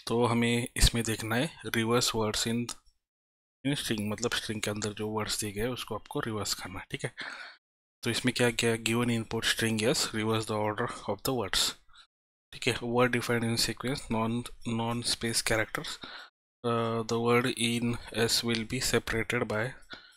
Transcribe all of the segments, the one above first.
तो हमें इसमें देखना है रिवर्स वर्ड्स इन स्ट्रिंग, मतलब स्ट्रिंग के अंदर जो वर्ड्स दिए गए उसको आपको रिवर्स करना है, ठीक है। तो इसमें क्या क्या, given input string yes, reverse the order of the words, ठीक है। Word defined in sequence, non space characters, the word in S will be separated by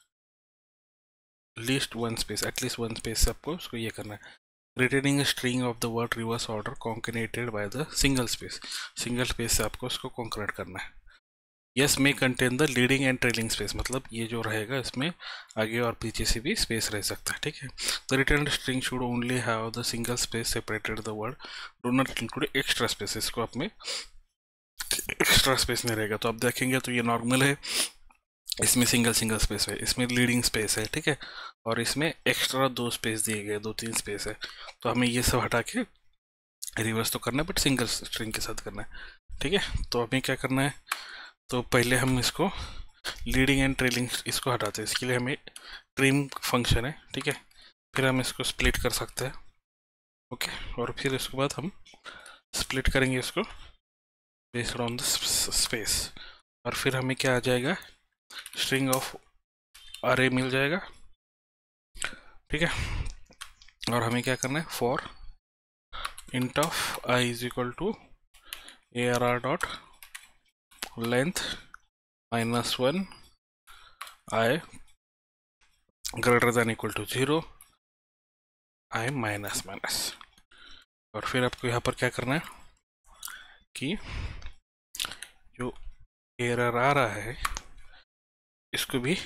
least one space, at least one space से आपको उसको ये करना है। Retaining string of the word reverse order concatenated by the single space, single space से आपको उसको concatenate करना है। Yes may contain the leading and trailing space, मतलब ये जो रहेगा इसमें आगे और पीछे से भी स्पेस रह सकता है, ठीक है। The return string should only have the single space separated the word, do not include extra space, इसको आप में एक्स्ट्रा स्पेस नहीं रहेगा। तो आप देखेंगे तो ये नॉर्मल है, इसमें सिंगल स्पेस है, इसमें लीडिंग स्पेस है, ठीक है, और इसमें एक्स्ट्रा 2 स्पेस दिए गए, 2-3 स्पेस है। तो हमें ये सब हटा के रिवर्स तो करना है, बट सिंगल स्ट्रिंग के साथ करना है, ठीक है। तो हमें क्या करना है, तो पहले हम इसको लीडिंग एंड ट्रेलिंग इसको हटाते हैं, इसके लिए हमें ट्रिम फंक्शन है, ठीक है। फिर हम इसको स्प्लिट कर सकते हैं, ओके, और फिर इसके बाद हम स्प्लिट करेंगे इसको बेस्ड ऑन द स्पेस, और फिर हमें क्या आ जाएगा, स्ट्रिंग ऑफ अरे मिल जाएगा, ठीक है। और हमें क्या करना है, for int of I is equal to ARR dot length -1 I greater than equal to 0 I minus. और फिर आपको यहाँ पर क्या करना है कि जो एरर आ रहा है इसको भी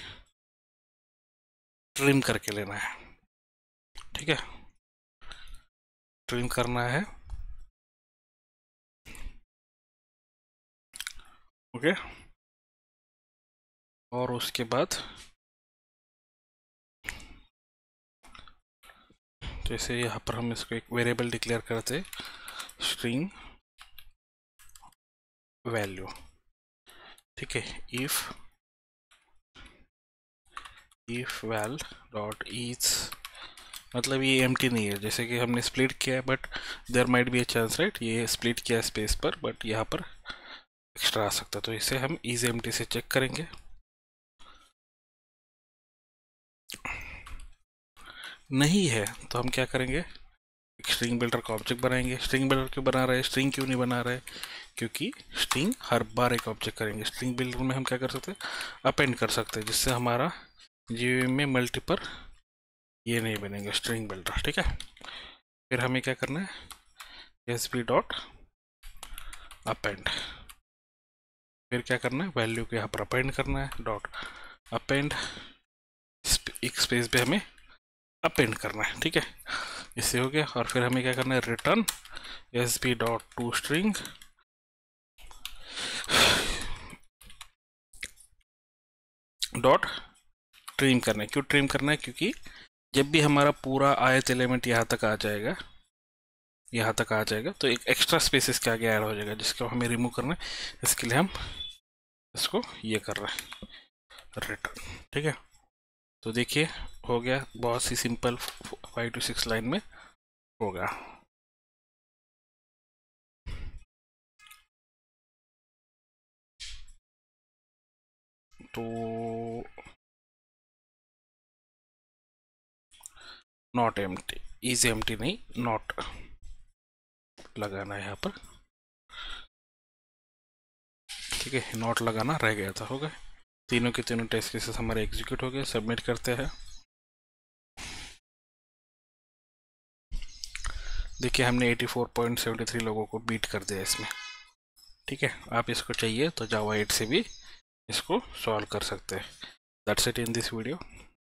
ट्रिम करके लेना है, ठीक है। ट्रिम करना है, ओके। और उसके बाद जैसे यहाँ पर हम इसको एक वेरिएबल डिक्लेयर करते हैं, स्ट्रिंग वैल्यू, ठीक है। इफ वैल डॉट ईच, मतलब ये एम्प्टी नहीं है, जैसे कि हमने स्प्लिट किया है, but there might be a chance, right, ये स्प्लिट किया है स्पेस पर, बट यहाँ पर एक्स्ट्रा आ सकता है, तो इसे हम इज एम्प्टी से चेक करेंगे। नहीं है तो हम क्या करेंगे, एक स्ट्रिंग बिल्डर का ऑब्जेक्ट बनाएंगे। स्ट्रिंग बिल्डर क्यों बना रहे हैं, स्ट्रिंग क्यों नहीं बना रहे, क्योंकि स्ट्रिंग हर बार एक ऑब्जेक्ट करेंगे। स्ट्रिंग बिल्डर में हम क्या कर सकते हैं, अपेंड कर सकते हैं, जिससे हमारा जीवी में मल्टीपल ये नहीं बनेंगे स्ट्रिंग बिल्डर, ठीक है। फिर हमें क्या करना है, SB डॉट अपेंड, फिर क्या करना है, वैल्यू को यहाँ पर अपेंड करना है, डॉट अपेंड, एक स्पेस पे हमें अपेंड करना है, ठीक है। इससे हो गया। और फिर हमें क्या करना है, return SB dot to string dot trim करना है। क्यों ट्रिम करना है, क्योंकि जब भी हमारा पूरा आयत एलिमेंट यहाँ तक आ जाएगा, यहाँ तक आ जाएगा, तो एक एक्स्ट्रा स्पेस इसके आगे ऐड हो जाएगा, जिसको हमें रिमूव करना है। इसके लिए हम इसको ये कर रहे हैं, रिटर्न, ठीक है। तो देखिए हो गया, बहुत सी सिंपल 5 to 6 लाइन में होगा। तो नॉट एम्प्टी, इज एम्प्टी नहीं, नॉट लगाना है यहाँ पर, ठीक है। नॉट लगाना रह गया था, हो गए। तीनों के तीनों टेस्ट केसेस हमारे एग्जीक्यूट हो गए। सबमिट करते हैं। देखिए हमने 84.73 लोगों को बीट कर दिया इसमें, ठीक है। आप इसको चाहिए तो जावा 8 से भी इसको सॉल्व कर सकते हैं। That's it in this video.